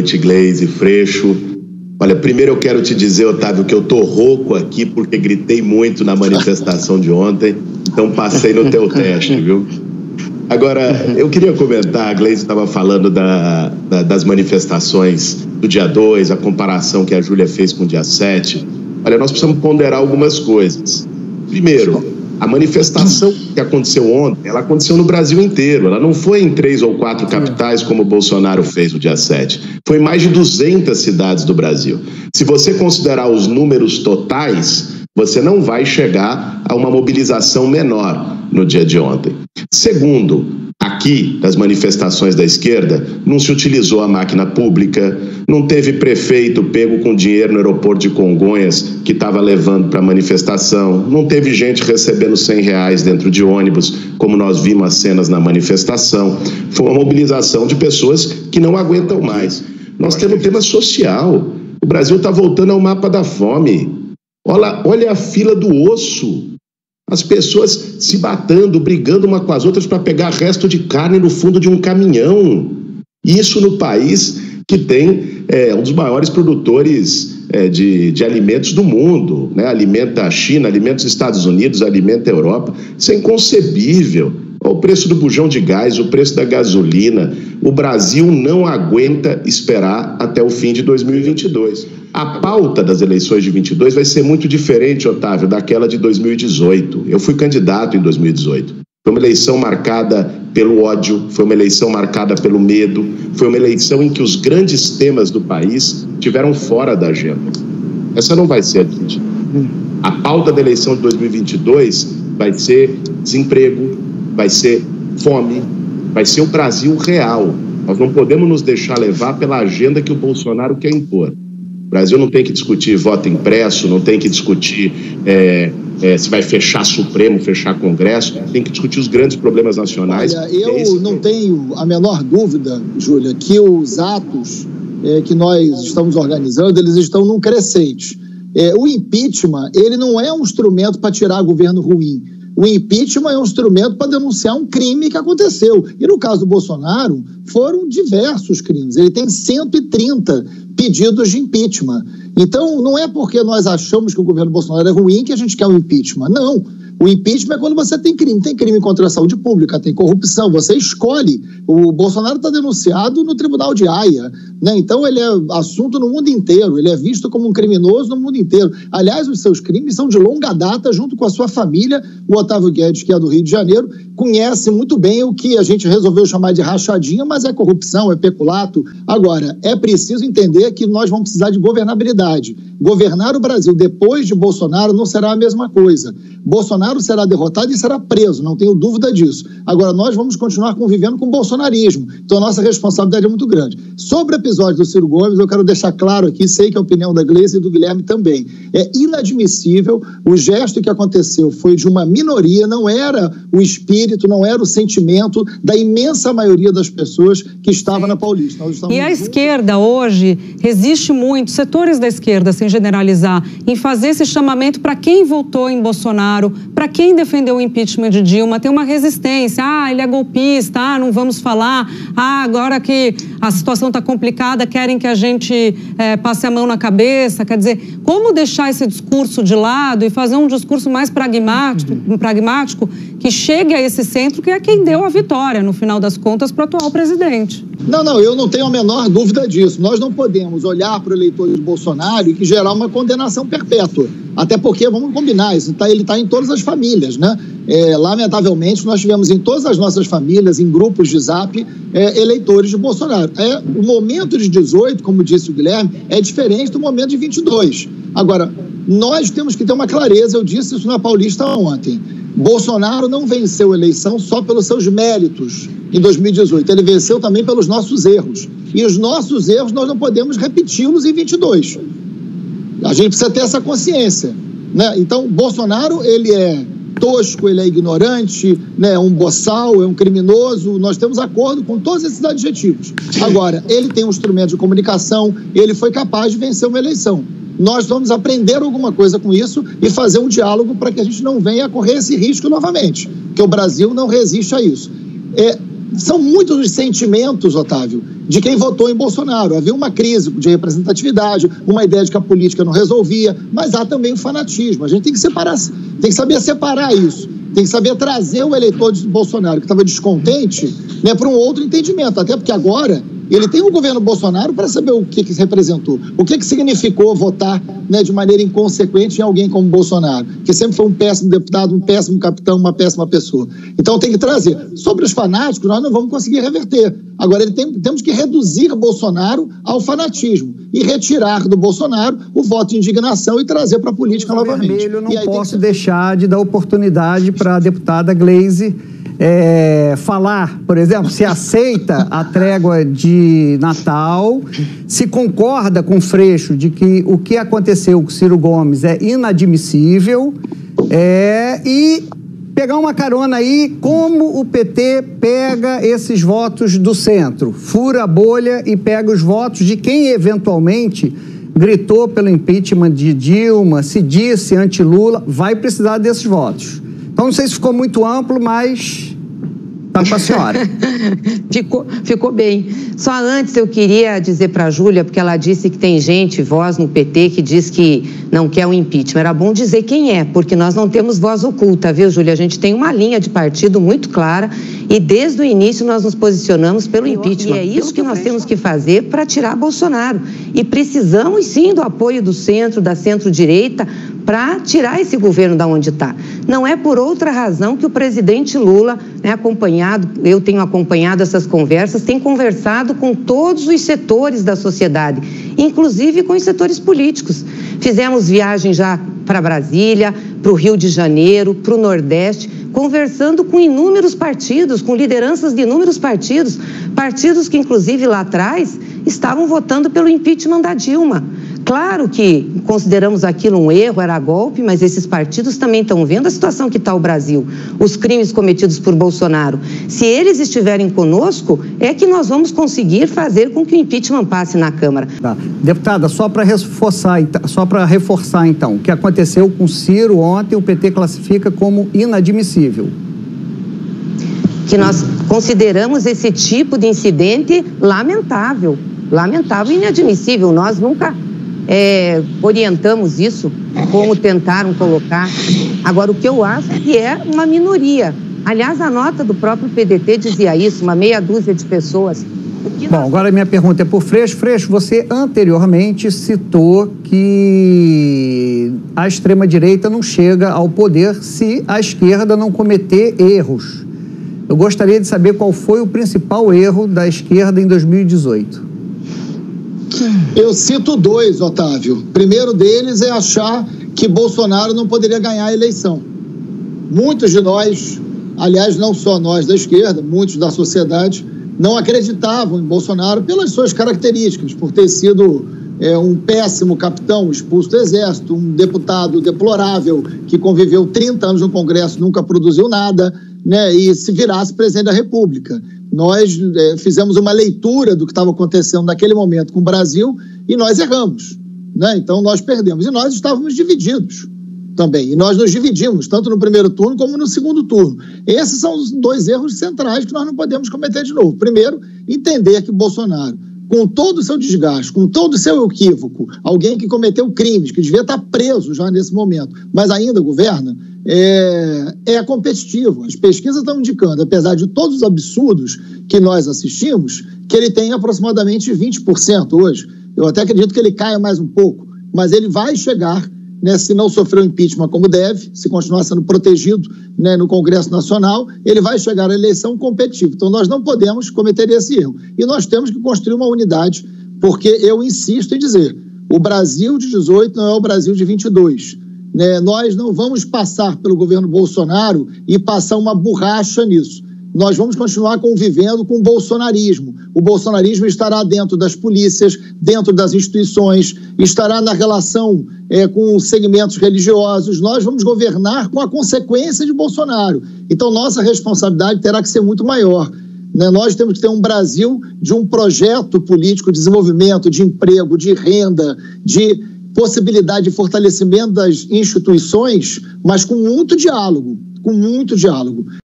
noite, Gleisi, Freixo. Olha, primeiro eu quero te dizer, Otávio, que eu tô rouco aqui porque gritei muito na manifestação de ontem, então passei no teu teste, viu? Agora, eu queria comentar, a Gleisi estava falando das manifestações do dia 2, a comparação que a Júlia fez com o dia 7. Olha, nós precisamos ponderar algumas coisas. Primeiro, a manifestação que aconteceu ontem, ela aconteceu no Brasil inteiro. Ela não foi em 3 ou 4 capitais, como o Bolsonaro fez no dia 7. Foi em mais de 200 cidades do Brasil. Se você considerar os números totais, você não vai chegar a uma mobilização menor no dia de ontem. Segundo, aqui, das manifestações da esquerda, não se utilizou a máquina pública, não teve prefeito pego com dinheiro no aeroporto de Congonhas que estava levando para a manifestação, não teve gente recebendo R$100 dentro de ônibus, como nós vimos as cenas na manifestação. Foi uma mobilização de pessoas que não aguentam mais. Nós temos um tema social. O Brasil está voltando ao mapa da fome. Olha a fila do osso. As pessoas se batendo, brigando uma com as outras para pegar resto de carne no fundo de um caminhão. Isso no país que tem um dos maiores produtores de alimentos do mundo, né? Alimenta a China, alimenta os Estados Unidos, alimenta a Europa. Isso é inconcebível. Olha o preço do bujão de gás, o preço da gasolina. O Brasil não aguenta esperar até o fim de 2022. A pauta das eleições de 22 vai ser muito diferente, Otávio, daquela de 2018. Eu fui candidato em 2018. Foi uma eleição marcada pelo ódio, foi uma eleição marcada pelo medo, foi uma eleição em que os grandes temas do país estiveram fora da agenda. Essa não vai ser a gente. A pauta da eleição de 2022 vai ser desemprego, vai ser fome, vai ser o Brasil real. Nós não podemos nos deixar levar pela agenda que o Bolsonaro quer impor. O Brasil não tem que discutir voto impresso, não tem que discutir se vai fechar Supremo, fechar Congresso, tem que discutir os grandes problemas nacionais. Olha, eu não tenho a menor dúvida, Júlia, que os atos que nós estamos organizando, eles estão num crescente. O impeachment, ele não é um instrumento para tirar governo ruim. O impeachment é um instrumento para denunciar um crime que aconteceu. E no caso do Bolsonaro, foram diversos crimes. Ele tem 130 pedidos de impeachment. Então, não é porque nós achamos que o governo Bolsonaro é ruim que a gente quer o impeachment. Não. O impeachment é quando você tem crime. Tem crime contra a saúde pública, tem corrupção. Você escolhe. O Bolsonaro está denunciado no Tribunal de Haia, né? Então, ele é assunto no mundo inteiro. Ele é visto como um criminoso no mundo inteiro. Aliás, os seus crimes são de longa data, junto com a sua família. O Otávio Guedes, que é do Rio de Janeiro, conhece muito bem o que a gente resolveu chamar de rachadinha, mas é corrupção, é peculato. Agora, é preciso entender que nós vamos precisar de governabilidade. Governar o Brasil depois de Bolsonaro não será a mesma coisa. Bolsonaro será derrotado e será preso, não tenho dúvida disso. Agora, nós vamos continuar convivendo com o bolsonarismo, então a nossa responsabilidade é muito grande. Sobre o episódio do Ciro Gomes, eu quero deixar claro aqui, sei que a opinião da Gleisi e do Guilherme também. É inadmissível, o gesto que aconteceu foi de uma minoria, não era o espírito, não era o sentimento da imensa maioria das pessoas que estava na Paulista. E a esquerda hoje resiste muito, setores da esquerda, sem generalizar, em fazer esse chamamento para quem votou em Bolsonaro, para quem defendeu o impeachment de Dilma, tem uma resistência. Ele é golpista, não vamos falar. Agora que a situação está complicada, querem que a gente passe a mão na cabeça. Quer dizer, como deixar esse discurso de lado e fazer um discurso mais pragmático que chegue a esse centro, que é quem deu a vitória, no final das contas, para o atual presidente? Não, eu não tenho a menor dúvida disso. Nós não podemos olhar para o eleitor de Bolsonaro e que gerar uma condenação perpétua. Até porque, vamos combinar, ele está em todas as famílias, né? Lamentavelmente, nós tivemos em todas as nossas famílias, em grupos de zap, eleitores de Bolsonaro. O momento de 18, como disse o Guilherme, é diferente do momento de 22. Agora, nós temos que ter uma clareza, eu disse isso na Paulista ontem. Bolsonaro não venceu a eleição só pelos seus méritos em 2018, ele venceu também pelos nossos erros. E os nossos erros nós não podemos repeti-los em 22. A gente precisa ter essa consciência, né? Então, Bolsonaro, ele é tosco, ele é ignorante, né? Um boçal, é um criminoso. Nós temos acordo com todos esses adjetivos. Agora, ele tem um instrumento de comunicação, ele foi capaz de vencer uma eleição. Nós vamos aprender alguma coisa com isso e fazer um diálogo para que a gente não venha a correr esse risco novamente, porque o Brasil não resiste a isso. são muitos os sentimentos, Otávio, de quem votou em Bolsonaro. Havia uma crise de representatividade, uma ideia de que a política não resolvia, mas há também o fanatismo. A gente tem que separar, tem que saber separar isso. Tem que saber trazer o eleitor de Bolsonaro que estava descontente, né, para um outro entendimento. Até porque agora ele tem o governo Bolsonaro para saber o que representou, o que significou votar, né, de maneira inconsequente em alguém como Bolsonaro, que sempre foi um péssimo deputado, um péssimo capitão, uma péssima pessoa. Então tem que trazer. Sobre os fanáticos, nós não vamos conseguir reverter. Agora temos que reduzir Bolsonaro ao fanatismo e retirar do Bolsonaro o voto de indignação e trazer para a política novamente. Vermelho, eu não posso deixar de dar oportunidade para a deputada Gleisi falar, por exemplo, se aceita a trégua de Natal, se concorda com o Freixo de que o que aconteceu com Ciro Gomes é inadmissível, e pegar uma carona aí, como o PT pega esses votos do centro, fura a bolha e pega os votos de quem eventualmente gritou pelo impeachment de Dilma, se disse anti-Lula, vai precisar desses votos. Então, não sei se ficou muito amplo, mas tá com a senhora. Ficou bem. Só antes eu queria dizer para a Júlia, porque ela disse que tem gente, voz no PT, que diz que não quer o impeachment. Era bom dizer quem é, porque nós não temos voz oculta, viu, Júlia? A gente tem uma linha de partido muito clara e desde o início nós nos posicionamos pelo impeachment. E é isso que nós temos que fazer para tirar Bolsonaro. E precisamos sim do apoio do centro, da centro-direita, para tirar esse governo da onde está. Não é por outra razão que o presidente Lula, eu tenho acompanhado essas conversas, tem conversado com todos os setores da sociedade, inclusive com os setores políticos. Fizemos viagem já para Brasília, para o Rio de Janeiro, para o Nordeste, conversando com inúmeros partidos, com lideranças de inúmeros partidos, partidos que inclusive lá atrás estavam votando pelo impeachment da Dilma. Claro que consideramos aquilo um erro, era golpe, mas esses partidos também estão vendo a situação que está o Brasil, os crimes cometidos por Bolsonaro. Se eles estiverem conosco, é que nós vamos conseguir fazer com que o impeachment passe na Câmara. Tá. Deputada, só para reforçar então, o que aconteceu com Ciro ontem, o PT classifica como inadmissível. Que nós consideramos esse tipo de incidente lamentável e inadmissível. Nós nunca orientamos isso, como tentaram colocar. Agora, o que eu acho que é uma minoria. Aliás, a nota do próprio PDT dizia isso, uma meia dúzia de pessoas. Bom, agora a minha pergunta é por Freixo. Freixo, você anteriormente citou que a extrema-direita não chega ao poder se a esquerda não cometer erros. Eu gostaria de saber qual foi o principal erro da esquerda em 2018. Eu cito dois, Otávio. O primeiro deles é achar que Bolsonaro não poderia ganhar a eleição. Muitos de nós, aliás, não só nós da esquerda, muitos da sociedade, não acreditavam em Bolsonaro pelas suas características, por ter sido um péssimo capitão, expulso do Exército, um deputado deplorável que conviveu 30 anos no Congresso, nunca produziu nada, né, e se virasse presidente da República. Nós fizemos uma leitura do que estava acontecendo naquele momento com o Brasil e nós erramos, né? Então nós perdemos. E nós estávamos divididos também. E nós nos dividimos, tanto no primeiro turno como no segundo turno. Esses são os dois erros centrais que nós não podemos cometer de novo. Primeiro, entender que Bolsonaro, com todo o seu desgaste, com todo o seu equívoco, alguém que cometeu crimes, que devia estar preso já nesse momento, mas ainda governa, é competitivo. As pesquisas estão indicando, apesar de todos os absurdos que nós assistimos, que ele tem aproximadamente 20% hoje. Eu até acredito que ele caia mais um pouco, mas ele vai chegar, né, se não sofrer o impeachment como deve, se continuar sendo protegido, né, no Congresso Nacional, ele vai chegar à eleição competitiva. Então nós não podemos cometer esse erro. E nós temos que construir uma unidade, porque eu insisto em dizer, o Brasil de 18 não é o Brasil de 22. Nós não vamos passar pelo governo Bolsonaro e passar uma borracha nisso. Nós vamos continuar convivendo com o bolsonarismo. O bolsonarismo estará dentro das polícias, dentro das instituições, estará na relação com segmentos religiosos. Nós vamos governar com a consequência de Bolsonaro. Então, nossa responsabilidade terá que ser muito maior. Nós temos que ter um Brasil de um projeto político de desenvolvimento, de emprego, de renda, de possibilidade de fortalecimento das instituições, mas com muito diálogo.